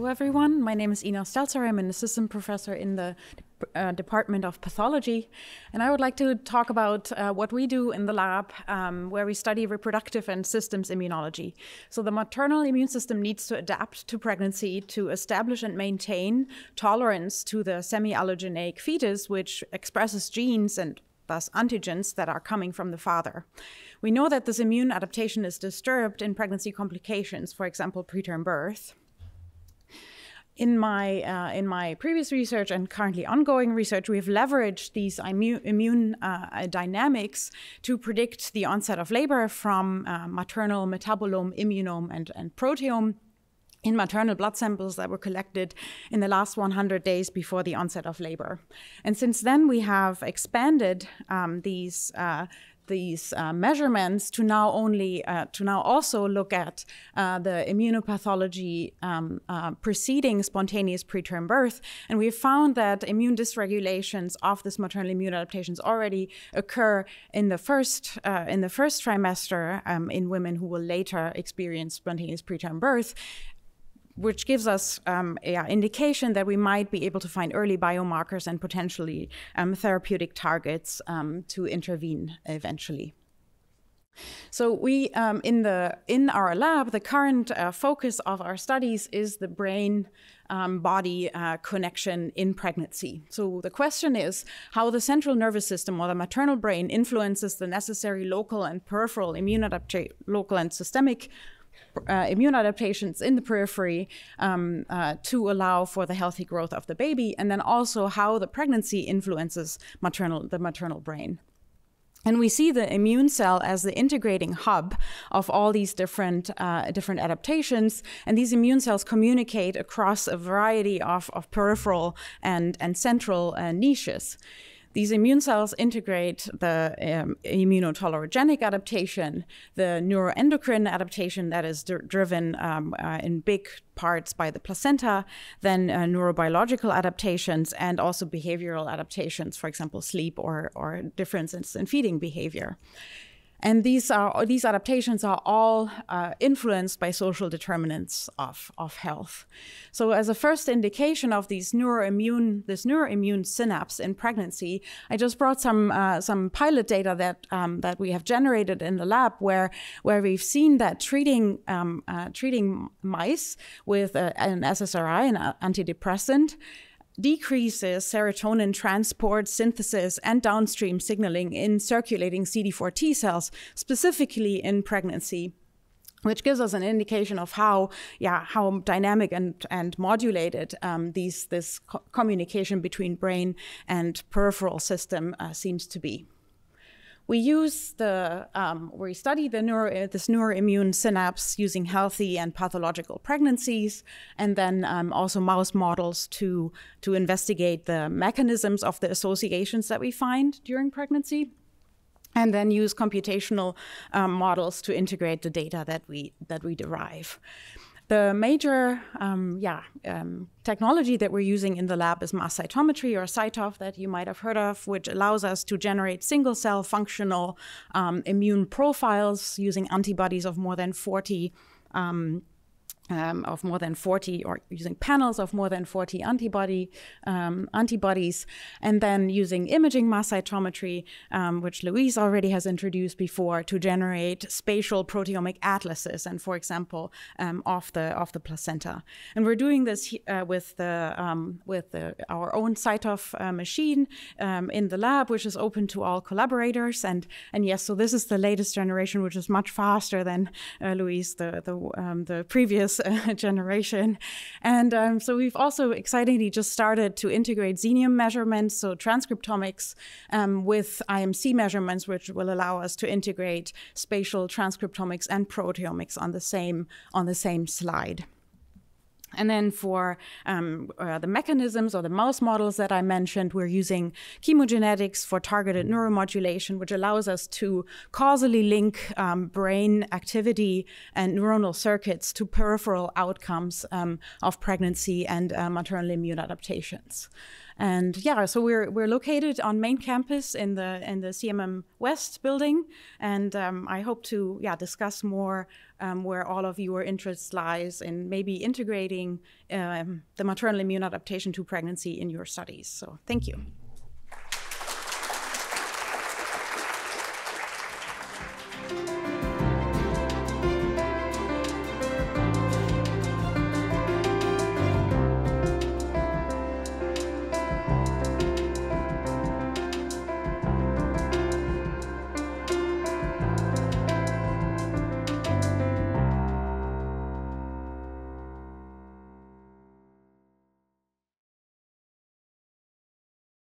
Hello, everyone. My name is Ina Stelzer. I'm an assistant professor in the Department of Pathology. And I would like to talk about what we do in the lab, where we study reproductive and systems immunology. So the maternal immune system needs to adapt to pregnancy to establish and maintain tolerance to the semi-allogenic fetus, which expresses genes and thus antigens that are coming from the father. We know that this immune adaptation is disturbed in pregnancy complications, for example, preterm birth. In my previous research and currently ongoing research, we have leveraged these immune dynamics to predict the onset of labor from maternal metabolome, immunome, and proteome in maternal blood samples that were collected in the last 100 days before the onset of labor. And since then, we have expanded these measurements to now also look at the immunopathology preceding spontaneous preterm birth, and we have found that immune dysregulations of this maternal immune adaptations already occur in the first trimester in women who will later experience spontaneous preterm birth, which gives us indication that we might be able to find early biomarkers and potentially therapeutic targets to intervene eventually. So we, in our lab, the current focus of our studies is the brain-body connection in pregnancy. So the question is how the central nervous system or the maternal brain influences the necessary local and peripheral local and systemic immune adaptations in the periphery to allow for the healthy growth of the baby, and then also how the pregnancy influences the maternal brain. And we see the immune cell as the integrating hub of all these different adaptations, and these immune cells communicate across a variety of peripheral and central niches. These immune cells integrate the immunotolerogenic adaptation, the neuroendocrine adaptation that is driven in big parts by the placenta, then neurobiological adaptations, and also behavioral adaptations, for example, sleep or differences in feeding behavior. And these adaptations are all influenced by social determinants of health. So as a first indication of this neuroimmune synapse in pregnancy, I just brought some pilot data that we have generated in the lab where we've seen that treating mice with an SSRI, an antidepressant, decreases serotonin transport, synthesis, and downstream signaling in circulating CD4 T cells, specifically in pregnancy, which gives us an indication of how dynamic and modulated this communication between brain and peripheral system seems to be. We use we study this neuroimmune synapse using healthy and pathological pregnancies, and then also mouse models to investigate the mechanisms of the associations that we find during pregnancy, and then use computational models to integrate the data that we derive. The major technology that we're using in the lab is mass cytometry, or CyTOF, that you might have heard of, which allows us to generate single-cell functional immune profiles using antibodies of more than 40 or using panels of more than 40 antibodies, and then using imaging mass cytometry, which Louise already has introduced before, to generate spatial proteomic atlases, and for example, of the placenta. And we're doing this with our own CyTOF machine in the lab, which is open to all collaborators. And yes, so this is the latest generation, which is much faster than Louise, the previous generation. And so we've also excitingly just started to integrate xenium measurements, so transcriptomics, with IMC measurements, which will allow us to integrate spatial transcriptomics and proteomics on the same slide. And then for the mechanisms or the mouse models that I mentioned, we're using chemogenetics for targeted neuromodulation, which allows us to causally link brain activity and neuronal circuits to peripheral outcomes of pregnancy and maternal immune adaptations. And yeah, so we're located on main campus in the CMM West building, and I hope to discuss more where all of your interest lies in maybe integrating the maternal immune adaptation to pregnancy in your studies. So thank you.